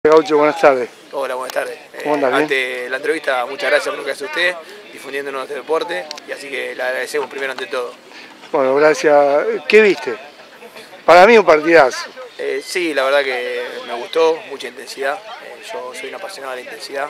Gaucho, buenas tardes. Hola, buenas tardes. ¿Cómo andas? ¿Bien? Ante la entrevista, muchas gracias por lo que hace usted, difundiendo nuestro deporte, y así que le agradecemos primero ante todo. Bueno, gracias. ¿Qué viste? Para mí un partidazo. Sí, la verdad que me gustó, mucha intensidad. Yo soy un apasionado de la intensidad.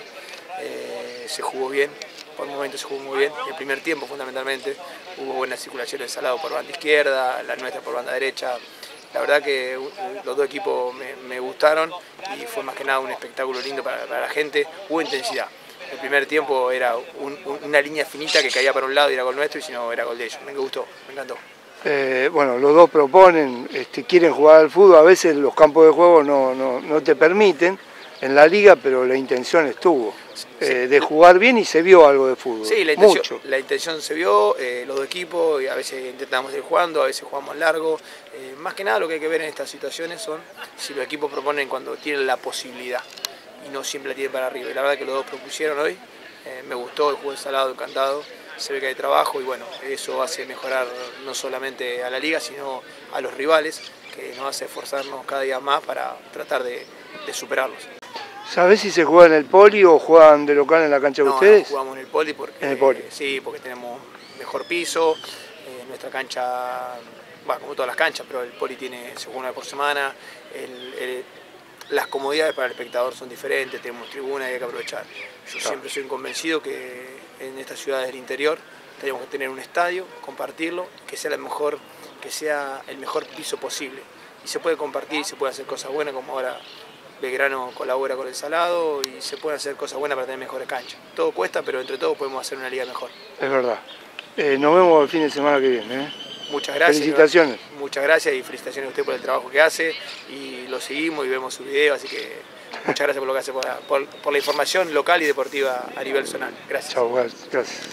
Se jugó bien, por momentos se jugó muy bien. El primer tiempo, fundamentalmente, hubo buena circulación del Salado por banda izquierda, la nuestra por banda derecha. La verdad que los dos equipos me gustaron y fue más que nada un espectáculo lindo para la gente. Hubo intensidad. El primer tiempo era una línea finita que caía para un lado y era gol nuestro, y si no era gol de ellos. Me gustó, me encantó. Bueno, los dos proponen, quieren jugar al fútbol. A veces los campos de juego no te permiten en la liga, pero la intención estuvo. De jugar bien, y se vio algo de fútbol. Sí, la intención se vio, los dos equipos, y a veces intentamos ir jugando, a veces jugamos largo. Más que nada lo que hay que ver en estas situaciones son si los equipos proponen cuando tienen la posibilidad y no siempre la tienen para arriba. Y la verdad que los dos propusieron hoy, me gustó el juego del Salado, encantado. Se ve que hay trabajo y bueno, eso hace mejorar no solamente a la liga, sino a los rivales, que nos hace esforzarnos cada día más para tratar de superarlos. ¿Sabés si se juega en el Poli o juegan de local en la cancha de ustedes? No, jugamos en el Poli porque, ¿En el Poli? Sí, porque tenemos mejor piso, nuestra cancha, bueno, como todas las canchas, pero el Poli se juega una vez por semana, las comodidades para el espectador son diferentes, tenemos tribuna y hay que aprovechar. Yo siempre soy convencido que en estas ciudades del interior tenemos que tener un estadio, compartirlo, que sea el mejor piso posible. Y se puede compartir, se puede hacer cosas buenas, como ahora Belgrano colabora con el Salado, y se pueden hacer cosas buenas para tener mejores canchas. Todo cuesta, pero entre todos podemos hacer una liga mejor. Es verdad. Nos vemos el fin de semana que viene. Muchas gracias. Felicitaciones. Muchas gracias y felicitaciones a usted por el trabajo que hace, y lo seguimos y vemos su video, así que muchas gracias por lo que hace, por la información local y deportiva a nivel zonal. Gracias. Chao, gracias.